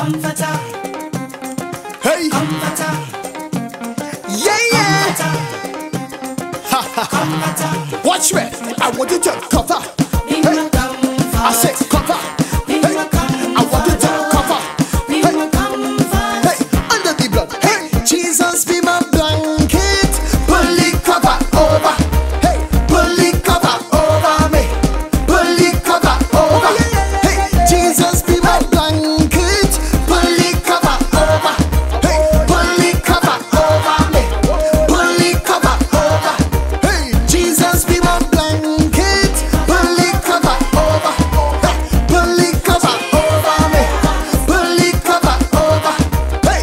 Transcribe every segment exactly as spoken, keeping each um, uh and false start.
Comforter. Hey. Comforter. Yeah, yeah. Ha ha ha. Watch me. I want you to cover. Be Hey. my comfort. I said cover. Be Hey. my comfort. I want you to cover. Be Hey. my comfort. Hey. Under the blood. Hey. Jesus be my blanket. Pull it cover over. Hey. Pull it cover over me. Pull it cover over. Hey. Jesus be my blanket. Pull it cover over. Hey. Pull it cover over me. Pull it cover over. Hey. Jesus be my blanket. Pull it cover over. Hey. Pull it cover over me. Pull it cover over. Hey.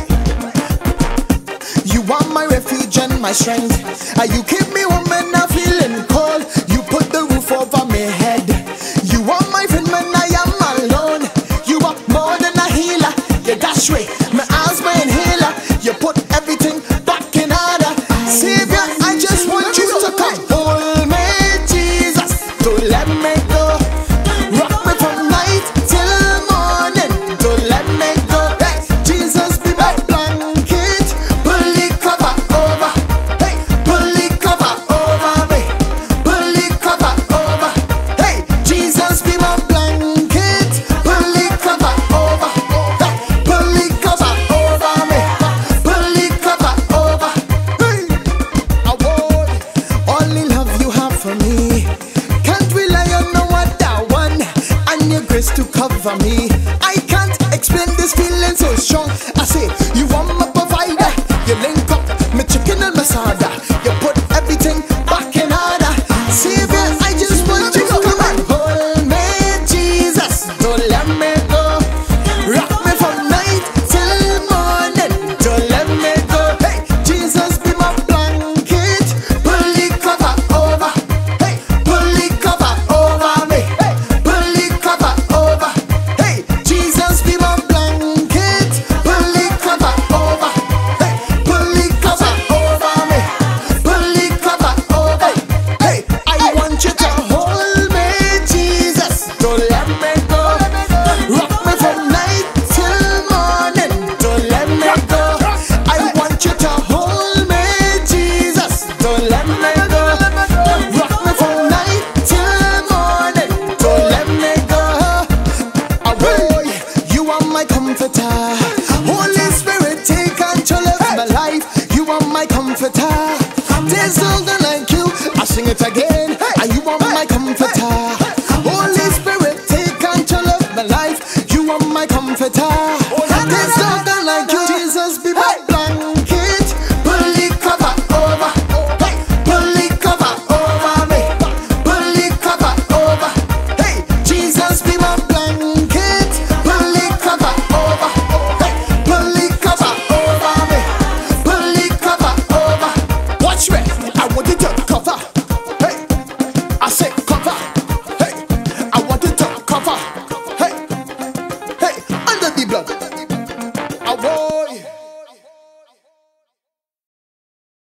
You are my refuge and my strength. And you keep me warm when I'm feeling cold. You put the roof over my head. You are my friend when I am alone. You are more than a healer. You dash way, my asthma inhaler. You put everything back in order. Savior, I just want you to come hold me, Jesus. Don't let me go. Rock me from night till morning. Don't let me go. Hey, Jesus be my blanket. Pull it cover over. Hey, pull it cover over me. Pull it cover over. Hey, Jesus be my blanket. Pull it cover over. Hey, pull it cover over me. Pull it cover over. Hey, I want only love you have for me. Can't rely on no other one. And your grace to cover me. I can't explain this feeling so strong. I say you are my provider. You link up my chicken and my soda. You put everything back in order. Savior, I just want you to come and hold me, Jesus. Don't let me go. Rock me from night till morning. Don't let me go. Hey, Jesus be my blanket. Pull it cover over. Hey, pull it cover over me. Hey, pull it cover over. Hey, Jesus be my blanket. Pull it cover over. Hey, pull it cover over me. Pull it cover over. Hey, I want you to hold me, Jesus. Don't let me go. Rock me from night till morning. Don't let me go. I want you to hold me, Jesus. Don't let me go. Rock me from night till morning. Don't let me go. Away, you are my comforter. Holy Spirit, take control of my life. You are my comforter. There's no one like you. I sing it again. And you are my comforter. Holy Spirit, take control of my life. You are my comforter. There's no one like you. Jesus be my blanket. Pull it cover over. Hey, pull it cover over me. Pull it cover over. Hey, Jesus be my blanket. Pull it cover over. Hey, pull it cover over me. Pull it cover over. Watch me. I want you to cover. Hey, I say cover. Hey, I want you to cover.